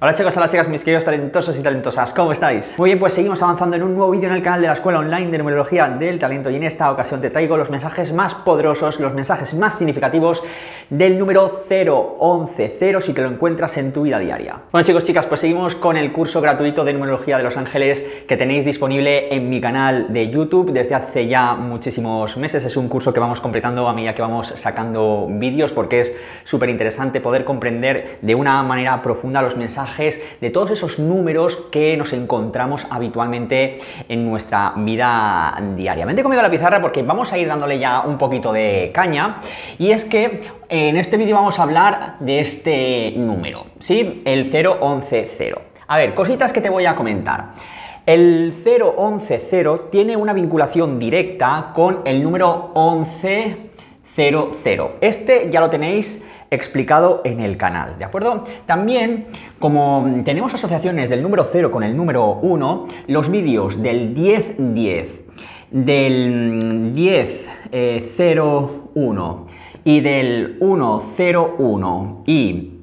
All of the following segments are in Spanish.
Hola chicos, hola chicas, mis queridos talentosos y talentosas, ¿cómo estáis? Muy bien, pues seguimos avanzando en un nuevo vídeo en el canal de la Escuela Online de Numerología del Talento y en esta ocasión te traigo los mensajes más poderosos, los mensajes más significativos del número 0110 si te lo encuentras en tu vida diaria. Bueno chicos, chicas, pues seguimos con el curso gratuito de Numerología de los Ángeles que tenéis disponible en mi canal de YouTube desde hace ya muchísimos meses. Es un curso que vamos completando a medida que vamos sacando vídeos porque es súper interesante poder comprender de una manera profunda los mensajes de todos esos números que nos encontramos habitualmente en nuestra vida diaria. Vente conmigo a la pizarra porque vamos a ir dándole ya un poquito de caña, y es que en este vídeo vamos a hablar de este número, ¿sí? El 0110. A ver, cositas que te voy a comentar. El 0110 tiene una vinculación directa con el número 1100. Este ya lo tenéis explicado en el canal, ¿de acuerdo? También, como tenemos asociaciones del número 0 con el número 1, los vídeos del 1010, del 1001 y del 101 y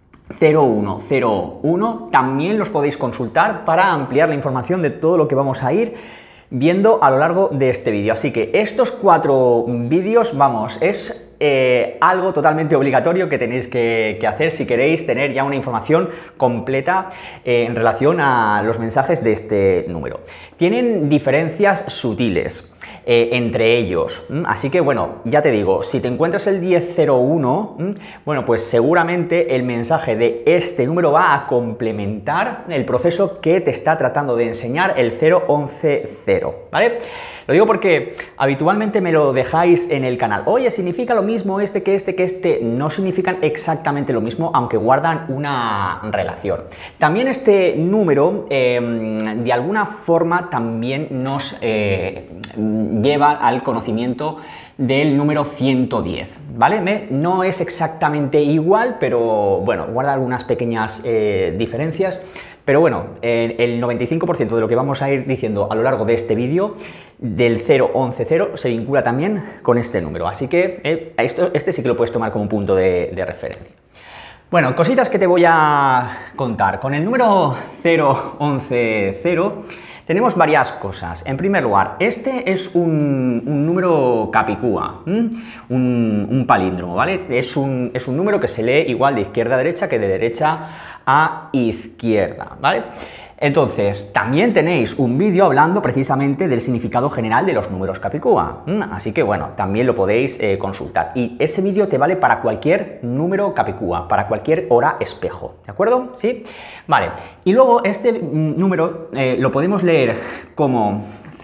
0101 también los podéis consultar para ampliar la información de todo lo que vamos a ir viendo a lo largo de este vídeo. Así que estos 4 vídeos, vamos, es algo totalmente obligatorio que tenéis que hacer si queréis tener ya una información completa en relación a los mensajes de este número. Tienen diferencias sutiles entre ellos, así que bueno, ya te digo, si te encuentras el 1001, bueno, pues seguramente el mensaje de este número va a complementar el proceso que te está tratando de enseñar el 0110, ¿vale? Lo digo porque habitualmente me lo dejáis en el canal. Oye, ¿significa lo mismo este que este que este? No significan exactamente lo mismo, aunque guardan una relación. También este número, de alguna forma, también nos lleva al conocimiento del número 110, ¿vale? No es exactamente igual, pero bueno, guarda algunas pequeñas diferencias. Pero bueno, el 95% de lo que vamos a ir diciendo a lo largo de este vídeo del 0110 se vincula también con este número. Así que este sí que lo puedes tomar como un punto de referencia. Bueno, cositas que te voy a contar. Con el número 0110 tenemos varias cosas. En primer lugar, este es un número capicúa, un palíndromo, ¿vale? Es un número que se lee igual de izquierda a derecha que de derecha a izquierda, ¿vale? Entonces, también tenéis un vídeo hablando precisamente del significado general de los números capicúa, así que bueno, también lo podéis consultar. Y ese vídeo te vale para cualquier número capicúa, para cualquier hora espejo, ¿de acuerdo? ¿Sí? Vale, y luego este número lo podemos leer como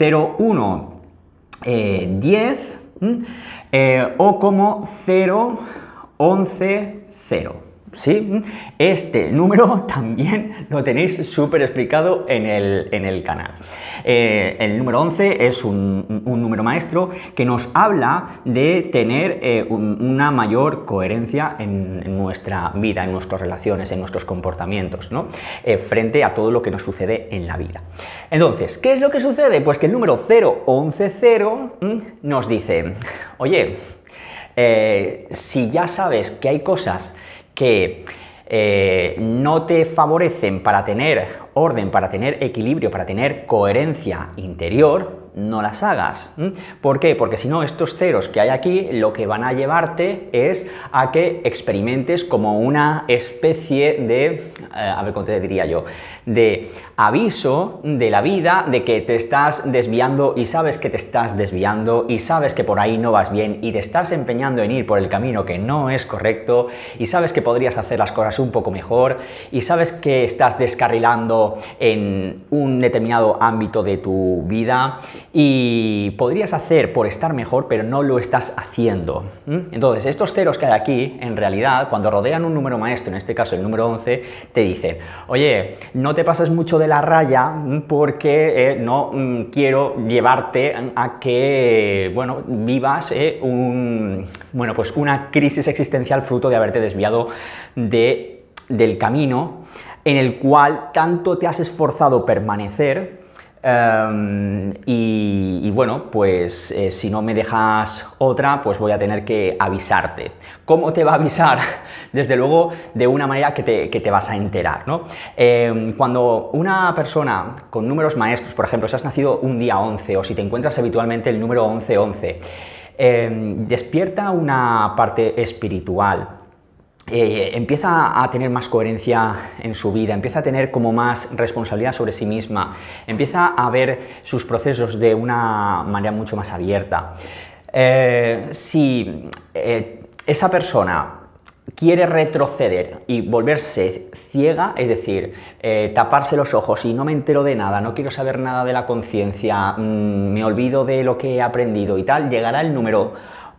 0110 o como 0110. ¿Sí? Este número también lo tenéis súper explicado en el canal. El número 11 es un número maestro que nos habla de tener una mayor coherencia en nuestra vida, en nuestras relaciones, en nuestros comportamientos, ¿no? Frente a todo lo que nos sucede en la vida. Entonces, ¿qué es lo que sucede? Pues que el número 0110 nos dice, oye, si ya sabes que hay cosas que no te favorecen para tener orden, para tener equilibrio, para tener coherencia interior, no las hagas. ¿Por qué? Porque si no, estos ceros que hay aquí lo que van a llevarte es a que experimentes como una especie de, a ver cómo te diría yo, de aviso de la vida de que te estás desviando y sabes que te estás desviando y sabes que por ahí no vas bien y te estás empeñando en ir por el camino que no es correcto y sabes que podrías hacer las cosas un poco mejor y sabes que estás descarrilando en un determinado ámbito de tu vida y podrías hacer por estar mejor, pero no lo estás haciendo. Entonces, estos ceros que hay aquí, en realidad, cuando rodean un número maestro, en este caso el número 11, te dicen, oye, no te pases mucho de la raya porque no quiero llevarte a que, bueno, vivas pues una crisis existencial fruto de haberte desviado del camino en el cual tanto te has esforzado permanecer Y bueno, pues si no me dejas otra, pues voy a tener que avisarte. ¿Cómo te va a avisar? Desde luego, de una manera que te vas a enterar, ¿no? Cuando una persona con números maestros, por ejemplo, si has nacido un día 11 o si te encuentras habitualmente el número 1111, despierta una parte espiritual. Empieza a tener más coherencia en su vida, empieza a tener como más responsabilidad sobre sí misma, empieza a ver sus procesos de una manera mucho más abierta. Si esa persona quiere retroceder y volverse ciega, es decir, taparse los ojos y no me entero de nada, no quiero saber nada de la conciencia, me olvido de lo que he aprendido y tal, llegará el número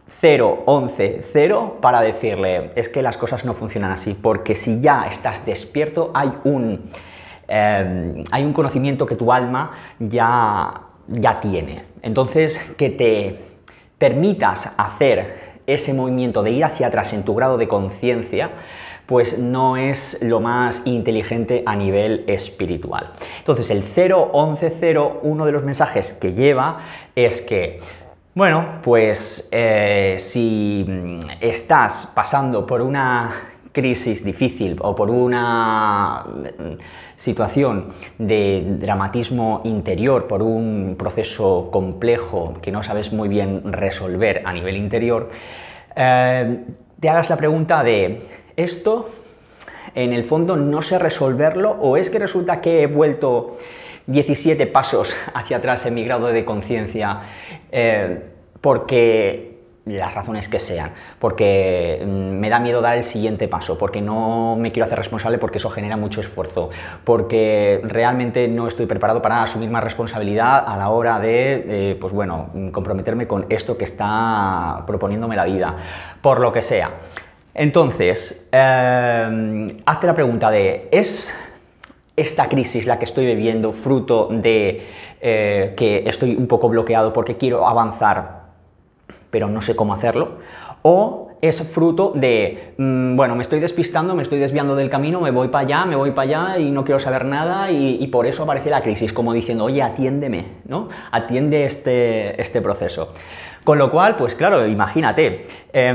0, para decirle, es que las cosas no funcionan así, porque si ya estás despierto hay un conocimiento que tu alma ya tiene. Entonces, que te permitas hacer ese movimiento de ir hacia atrás en tu grado de conciencia, pues no es lo más inteligente a nivel espiritual. Entonces, el 011, uno de los mensajes que lleva es que, bueno, pues si estás pasando por una crisis difícil o por una situación de dramatismo interior, por un proceso complejo que no sabes muy bien resolver a nivel interior, te hagas la pregunta de, ¿esto en el fondo no sé resolverlo o es que resulta que he vuelto 17 pasos hacia atrás en mi grado de conciencia porque las razones que sean, porque me da miedo dar el siguiente paso, porque no me quiero hacer responsable porque eso genera mucho esfuerzo, porque realmente no estoy preparado para asumir más responsabilidad a la hora de, pues bueno, comprometerme con esto que está proponiéndome la vida, por lo que sea. Entonces, hazte la pregunta de, ¿es esta crisis la que estoy viviendo fruto de que estoy un poco bloqueado porque quiero avanzar pero no sé cómo hacerlo? ¿O es fruto de, bueno, me estoy despistando, me estoy desviando del camino, me voy para allá y no quiero saber nada y por eso aparece la crisis, como diciendo, oye, atiéndeme, ¿no? Atiende este proceso. Con lo cual, pues claro, imagínate,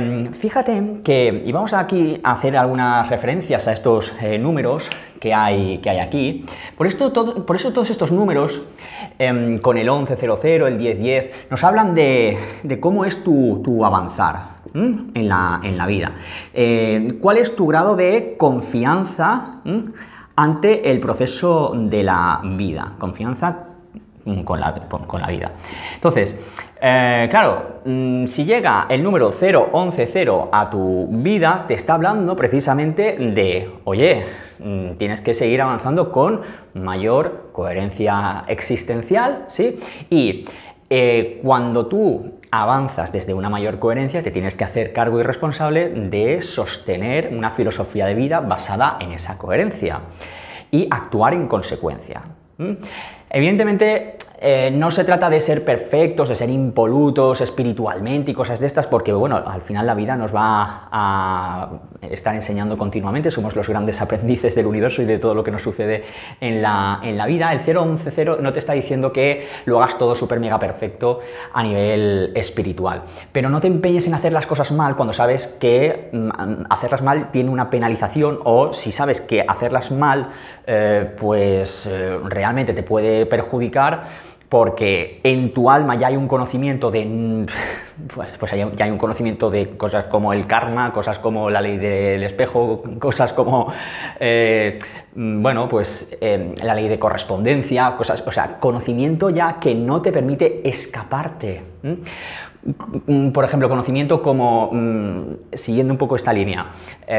fíjate que, y vamos aquí a hacer algunas referencias a estos números que hay aquí, por eso todos estos números, con el 1100, el 1010, nos hablan de cómo es tu avanzar en la vida, cuál es tu grado de confianza ante el proceso de la vida, confianza con la vida. Entonces, claro, si llega el número 011 a tu vida, te está hablando precisamente de, oye, tienes que seguir avanzando con mayor coherencia existencial, ¿sí? Y cuando tú avanzas desde una mayor coherencia, te tienes que hacer cargo y responsable de sostener una filosofía de vida basada en esa coherencia y actuar en consecuencia. Evidentemente, no se trata de ser perfectos, de ser impolutos espiritualmente y cosas de estas, porque bueno, al final la vida nos va a estar enseñando continuamente, somos los grandes aprendices del universo y de todo lo que nos sucede en la vida. El 011 no te está diciendo que lo hagas todo súper mega perfecto a nivel espiritual, pero no te empeñes en hacer las cosas mal cuando sabes que hacerlas mal tiene una penalización, o si sabes que hacerlas mal pues realmente te puede perjudicar, porque en tu alma ya hay un conocimiento de, pues ya hay un conocimiento de cosas como el karma, cosas como la ley del espejo, cosas como, bueno, pues la ley de correspondencia, cosas, o sea, conocimiento ya que no te permite escaparte. Por ejemplo, conocimiento como, siguiendo un poco esta línea,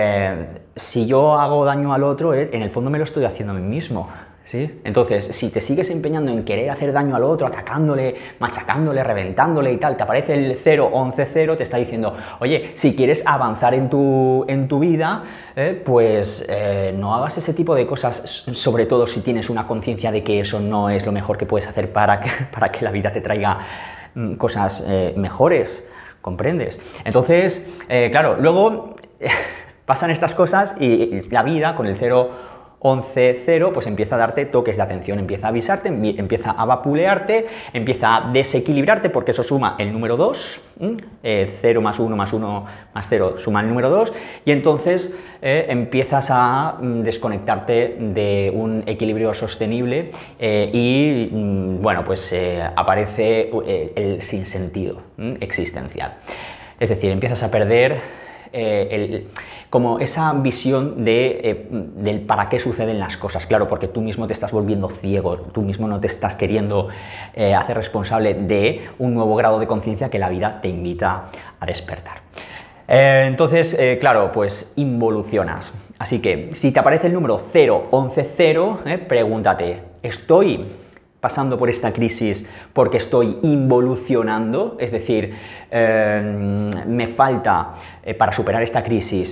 si yo hago daño al otro, en el fondo me lo estoy haciendo a mí mismo. ¿Sí? Entonces, si te sigues empeñando en querer hacer daño al otro, atacándole, machacándole, reventándole y tal, te aparece el 011, te está diciendo, oye, si quieres avanzar en tu vida, pues no hagas ese tipo de cosas, sobre todo si tienes una conciencia de que eso no es lo mejor que puedes hacer para que la vida te traiga cosas mejores, ¿comprendes? Entonces, claro, luego pasan estas cosas y la vida con el 011 11,0, pues empieza a darte toques de atención, empieza a avisarte, empieza a vapulearte, empieza a desequilibrarte, porque eso suma el número 2, 0 más 1 más 1 más 0 suma el número 2, y entonces empiezas a desconectarte de un equilibrio sostenible y, bueno, pues aparece el sinsentido existencial. Es decir, empiezas a perder como esa visión del para qué suceden las cosas, claro, porque tú mismo te estás volviendo ciego, tú mismo no te estás queriendo hacer responsable de un nuevo grado de conciencia que la vida te invita a despertar. Entonces, claro, pues involucionas. Así que, si te aparece el número 0, 11, 0, pregúntate, ¿estoy pasando por esta crisis porque estoy involucionando? Es decir, me falta, para superar esta crisis,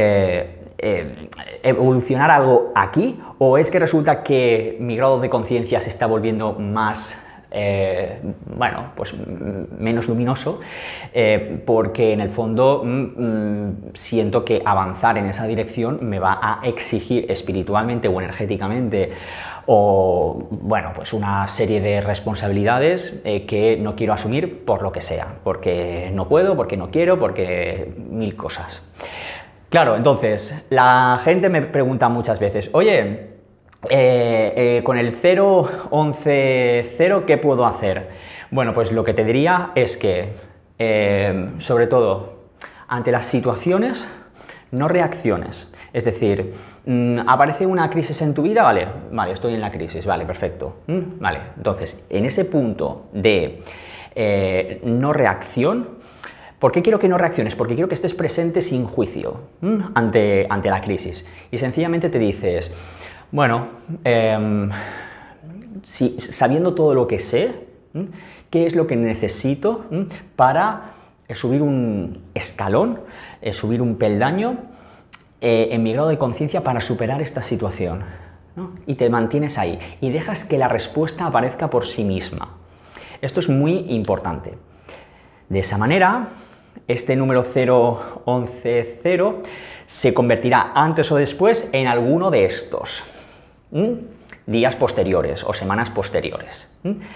evolucionar algo aquí, o es que resulta que mi grado de conciencia se está volviendo más, bueno, pues menos luminoso, porque en el fondo siento que avanzar en esa dirección me va a exigir espiritualmente o energéticamente, o bueno, pues una serie de responsabilidades que no quiero asumir por lo que sea, porque no puedo, porque no quiero, porque mil cosas. Claro, entonces, la gente me pregunta muchas veces, oye, con el 0, 11, 0, ¿qué puedo hacer? Bueno, pues lo que te diría es que, sobre todo, ante las situaciones, no reacciones. Es decir, aparece una crisis en tu vida, vale, estoy en la crisis, vale, perfecto, vale. Entonces, en ese punto de no reacción, ¿por qué quiero que no reacciones? Porque quiero que estés presente sin juicio ante la crisis. Y sencillamente te dices, bueno, sabiendo todo lo que sé, ¿qué es lo que necesito para subir un escalón, subir un peldaño en mi grado de conciencia para superar esta situación? ¿No? Y te mantienes ahí y dejas que la respuesta aparezca por sí misma. Esto es muy importante. De esa manera, este número 0, 11, 0 se convertirá antes o después en alguno de estos días posteriores o semanas posteriores.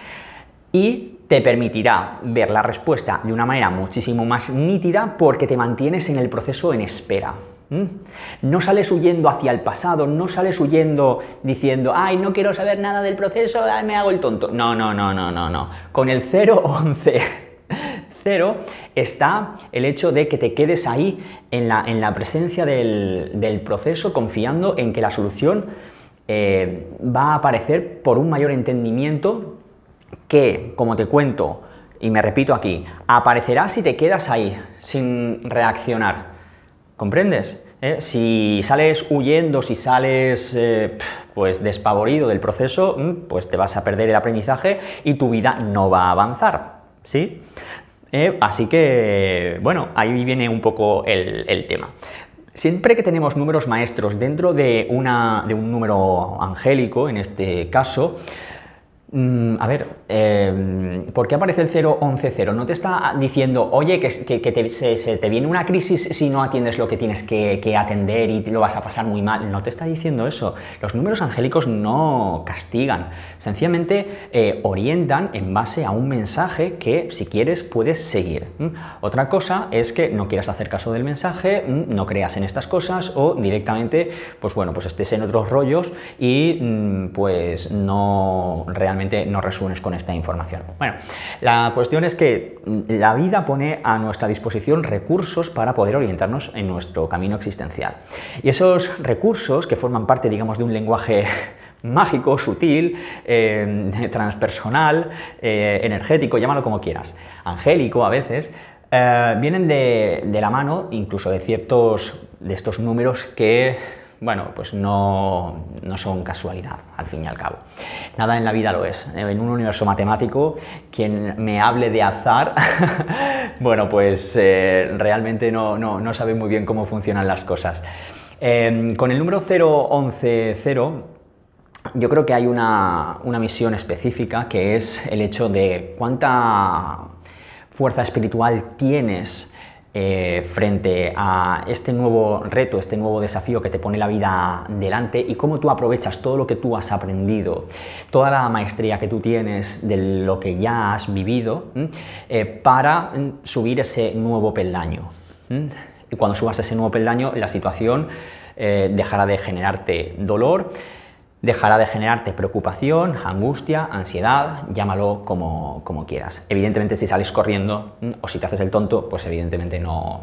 Y te permitirá ver la respuesta de una manera muchísimo más nítida, porque te mantienes en el proceso en espera. No sales huyendo hacia el pasado, no sales huyendo diciendo, ay, no quiero saber nada del proceso, ay, me hago el tonto. No, no, no, no, no, no. Con el 0, 11, 0 está el hecho de que te quedes ahí en la presencia del proceso, confiando en que la solución va a aparecer por un mayor entendimiento que, como te cuento y me repito aquí, aparecerá si te quedas ahí sin reaccionar. ¿Comprendes? Si sales huyendo, si sales pues despavorido del proceso, pues te vas a perder el aprendizaje y tu vida no va a avanzar, ¿sí? Así que, bueno, ahí viene un poco el tema. Siempre que tenemos números maestros dentro de un número angélico, en este caso, a ver, ¿por qué aparece el 0, 11, 0? No te está diciendo, oye, que se te viene una crisis si no atiendes lo que tienes que atender y lo vas a pasar muy mal. No te está diciendo eso. Los números angélicos no castigan, sencillamente orientan en base a un mensaje que, si quieres, puedes seguir. Otra cosa es que no quieras hacer caso del mensaje, no creas en estas cosas o directamente, pues bueno, pues estés en otros rollos y pues no realmente no resuenes con esta información. Bueno, la cuestión es que la vida pone a nuestra disposición recursos para poder orientarnos en nuestro camino existencial. Y esos recursos, que forman parte, digamos, de un lenguaje mágico, sutil, transpersonal, energético, llámalo como quieras, angélico a veces, vienen de la mano incluso de estos números que, bueno, pues no son casualidad, al fin y al cabo. Nada en la vida lo es. En un universo matemático, quien me hable de azar, bueno, pues realmente no sabe muy bien cómo funcionan las cosas. Con el número 0, 11, 0, yo creo que hay una misión específica, que es el hecho de cuánta fuerza espiritual tienes frente a este nuevo reto, este nuevo desafío que te pone la vida delante y cómo tú aprovechas todo lo que tú has aprendido, toda la maestría que tú tienes de lo que ya has vivido para subir ese nuevo peldaño. Y cuando subas ese nuevo peldaño, la situación dejará de generarte dolor, dejará de generarte preocupación, angustia, ansiedad, llámalo como quieras. Evidentemente, si sales corriendo o si te haces el tonto, pues evidentemente no...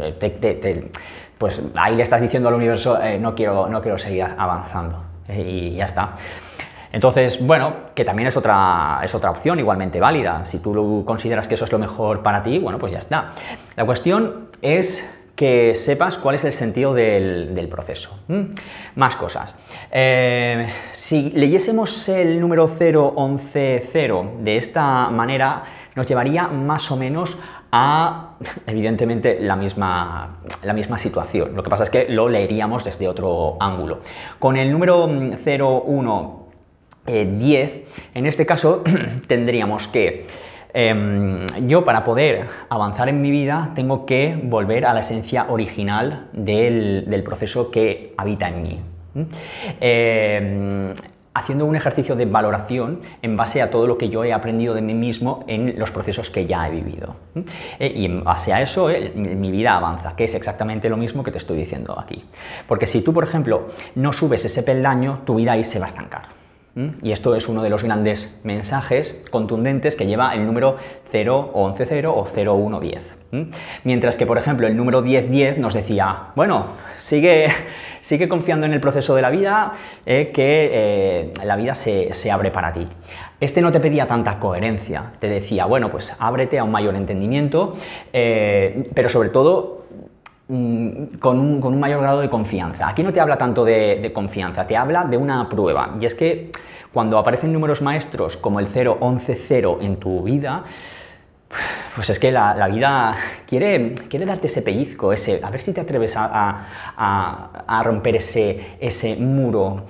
pues ahí le estás diciendo al universo, no quiero seguir avanzando, y ya está. Entonces, bueno, que también es otra opción igualmente válida. Si tú consideras que eso es lo mejor para ti, bueno, pues ya está. La cuestión es que sepas cuál es el sentido del proceso. Más cosas. Si leyésemos el número 0110 de esta manera, nos llevaría más o menos a, evidentemente, la misma situación. Lo que pasa es que lo leeríamos desde otro ángulo. Con el número 0110, en este caso, tendríamos que yo, para poder avanzar en mi vida, tengo que volver a la esencia original del proceso que habita en mí. Haciendo un ejercicio de valoración en base a todo lo que yo he aprendido de mí mismo en los procesos que ya he vivido. Y en base a eso, mi vida avanza, que es exactamente lo mismo que te estoy diciendo aquí. Porque si tú, por ejemplo, no subes ese peldaño, tu vida ahí se va a estancar. Y esto es uno de los grandes mensajes contundentes que lleva el número 0110 o 0110. Mientras que, por ejemplo, el número 1010 nos decía, bueno, sigue confiando en el proceso de la vida, que la vida se abre para ti. Este no te pedía tanta coherencia, te decía, bueno, pues ábrete a un mayor entendimiento, pero sobre todo con un mayor grado de confianza. Aquí no te habla tanto de confianza, te habla de una prueba. Y es que cuando aparecen números maestros como el 0110 en tu vida, pues es que la vida quiere darte ese pellizco, a ver si te atreves a romper ese muro,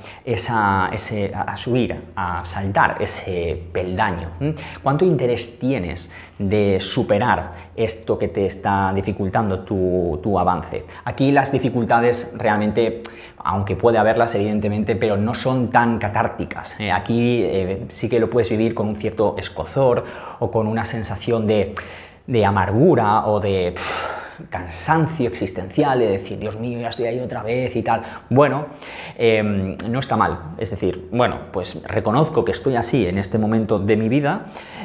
a subir, a saltar ese peldaño. ¿Cuánto interés tienes de superar esto que te está dificultando tu avance? Aquí las dificultades realmente, aunque puede haberlas evidentemente, pero no son tan catárticas. Aquí sí que lo puedes vivir con un cierto escozor o con una sensación de amargura o de cansancio existencial, de decir, Dios mío, ya estoy ahí otra vez y tal. Bueno, no está mal. Es decir, bueno, pues reconozco que estoy así en este momento de mi vida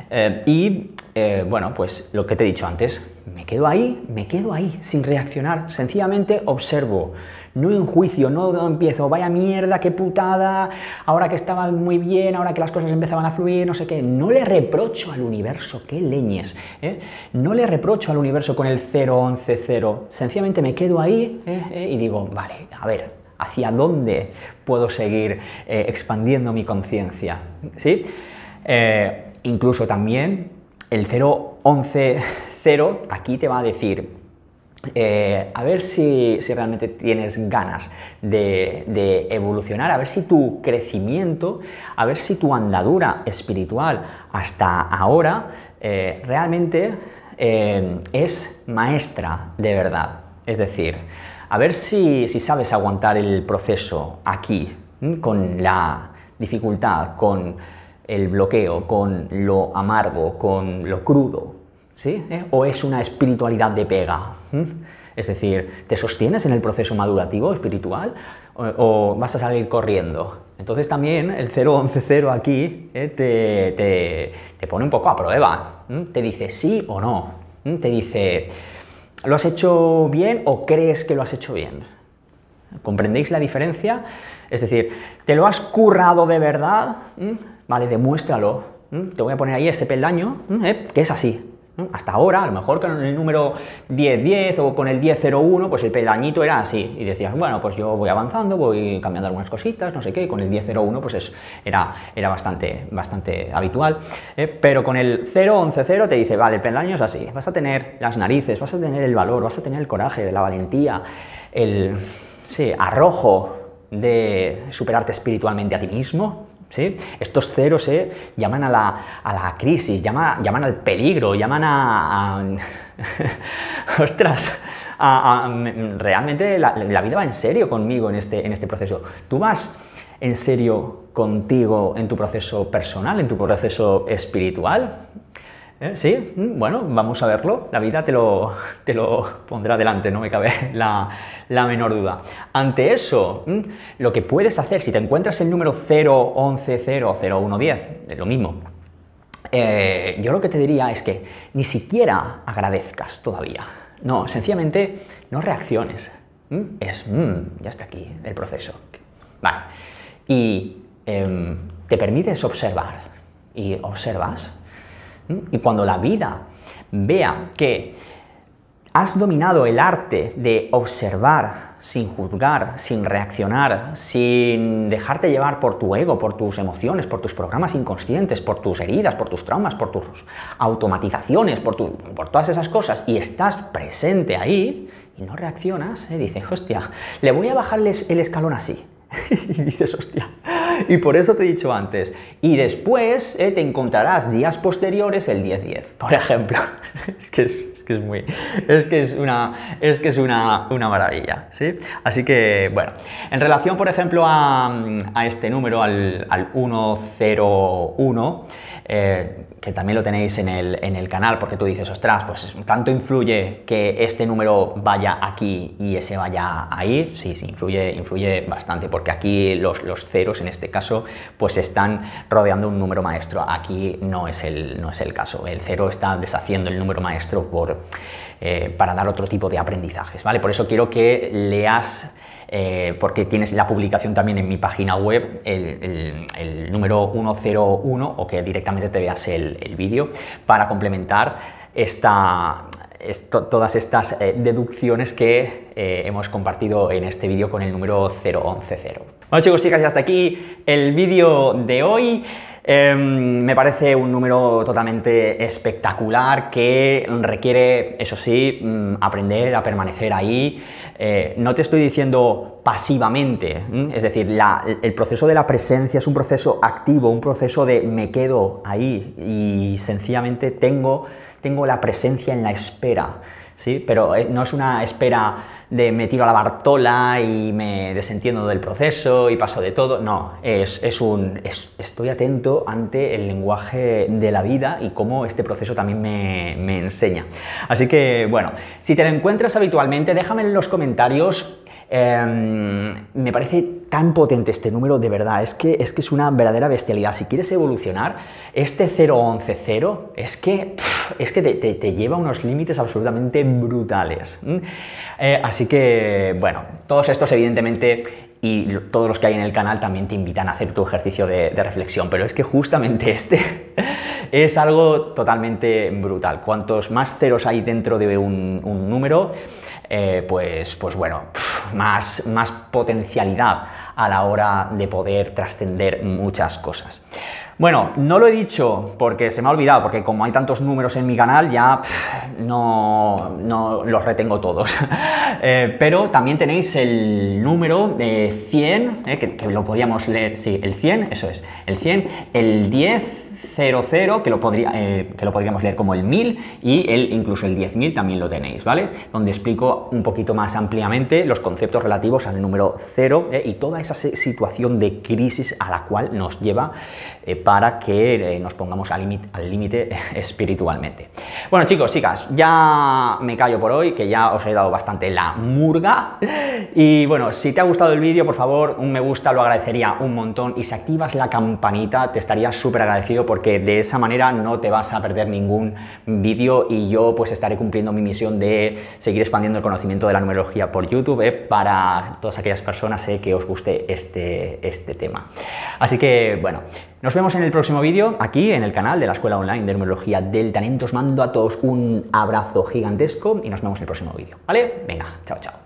bueno, pues lo que te he dicho antes, me quedo ahí, sin reaccionar. Sencillamente observo. No enjuicio, no empiezo, vaya mierda, qué putada, ahora que estaba muy bien, ahora que las cosas empezaban a fluir, no sé qué. No le reprocho al universo, qué leñes, no le reprocho al universo con el 0110, sencillamente me quedo ahí y digo, vale, a ver, ¿hacia dónde puedo seguir expandiendo mi conciencia? ¿Sí? Incluso también el 0110 aquí te va a decir, a ver si realmente tienes ganas de evolucionar, a ver si tu crecimiento, a ver si tu andadura espiritual hasta ahora realmente es maestra de verdad. Es decir, a ver si sabes aguantar el proceso aquí, con la dificultad, con el bloqueo, con lo amargo, con lo crudo. ¿Sí? ¿O es una espiritualidad de pega? Es decir, ¿te sostienes en el proceso madurativo espiritual o vas a salir corriendo? Entonces también el 0110 aquí te pone un poco a prueba. Te dice sí o no. Te dice, ¿lo has hecho bien o crees que lo has hecho bien? ¿Comprendéis la diferencia? Es decir, ¿te lo has currado de verdad? Vale, demuéstralo. Te voy a poner ahí ese peldaño, que es así. Hasta ahora, a lo mejor con el número 1010 o con el 1001, pues el peldañito era así. Y decías, bueno, pues yo voy avanzando, voy cambiando algunas cositas, no sé qué. Con el 1001, pues era bastante habitual. Pero con el 0110 te dice, vale, el peldaño es así. Vas a tener las narices, vas a tener el valor, vas a tener el coraje, la valentía, el arrojo de superarte espiritualmente a ti mismo. ¿sí? Estos ceros llaman a la crisis, llaman al peligro, llaman ostras, realmente la vida va en serio conmigo en este proceso. ¿Tú vas en serio contigo en tu proceso personal, en tu proceso espiritual? ¿Sí? Bueno, vamos a verlo. La vida te lo pondrá delante, no me cabe la menor duda. Ante eso, lo que puedes hacer, si te encuentras el número 0, 11, 0, 0, 1, 10, es lo mismo. Yo lo que te diría es que ni siquiera agradezcas todavía. No, sencillamente no reacciones. Ya está aquí el proceso. Vale. Y te permites observar. Y observas. Y cuando la vida vea que has dominado el arte de observar sin juzgar, sin reaccionar, sin dejarte llevar por tu ego, por tus emociones, por tus programas inconscientes, por tus heridas, por tus traumas, por tus automatizaciones, por todas esas cosas, y estás presente ahí y no reaccionas, dices, hostia, le voy a bajarles el escalón así. Y dices, hostia. Y por eso te he dicho antes. Y después te encontrarás días posteriores el 10-10, por ejemplo. Es que es una maravilla, ¿sí? Así que, bueno, en relación, por ejemplo, a este número, al 101, que también lo tenéis en el canal, porque tú dices, ostras, pues tanto influye que este número vaya aquí y ese vaya ahí. Sí, influye bastante, porque aquí los ceros, en este caso, pues están rodeando un número maestro. Aquí no es el caso. El cero está deshaciendo el número maestro para dar otro tipo de aprendizajes, ¿vale? Por eso quiero que leas, porque tienes la publicación también en mi página web, el número 101, o que directamente te veas el vídeo para complementar todas estas deducciones que hemos compartido en este vídeo con el número 0110. Bueno, chicos, chicas, y hasta aquí el vídeo de hoy. Me parece un número totalmente espectacular que requiere, eso sí, aprender a permanecer ahí. No te estoy diciendo pasivamente, es decir, el proceso de la presencia es un proceso activo, un proceso de me quedo ahí y sencillamente tengo la presencia en la espera, ¿sí? Pero no es una espera de me tiro a la Bartola y me desentiendo del proceso y paso de todo. No, estoy atento ante el lenguaje de la vida y cómo este proceso también me enseña. Así que, bueno, si te lo encuentras habitualmente, déjame en los comentarios. Me parece tan potente este número, de verdad, es que es una verdadera bestialidad. Si quieres evolucionar, este 0110 es que te lleva a unos límites absolutamente brutales. Así que, bueno, todos estos evidentemente, y todos los que hay en el canal también te invitan a hacer tu ejercicio de reflexión, pero es que justamente este es algo totalmente brutal. Cuantos más ceros hay dentro de un número, pues bueno, más potencialidad a la hora de poder trascender muchas cosas. Bueno, no lo he dicho porque se me ha olvidado, porque como hay tantos números en mi canal ya no los retengo todos. Pero también tenéis el número 100, que lo podíamos leer, sí, el 100, eso es, el 100, el 10, 00, que lo podríamos leer como el 1000, y incluso el 10.000 también lo tenéis, ¿vale? Donde explico un poquito más ampliamente los conceptos relativos al número 0 y toda esa situación de crisis a la cual nos lleva para que nos pongamos al límite espiritualmente. Bueno, chicos, chicas, ya me callo por hoy, que ya os he dado bastante la murga. Y bueno, si te ha gustado el vídeo, por favor, un me gusta lo agradecería un montón, y si activas la campanita te estaría súper agradecido, porque de esa manera no te vas a perder ningún vídeo y yo pues estaré cumpliendo mi misión de seguir expandiendo el conocimiento de la numerología por YouTube para todas aquellas personas que os guste este tema. Así que bueno, nos vemos en el próximo vídeo aquí en el canal de la Escuela Online de Numerología del Talento. Os mando a todos un abrazo gigantesco y nos vemos en el próximo vídeo, ¿vale? Venga, chao, chao.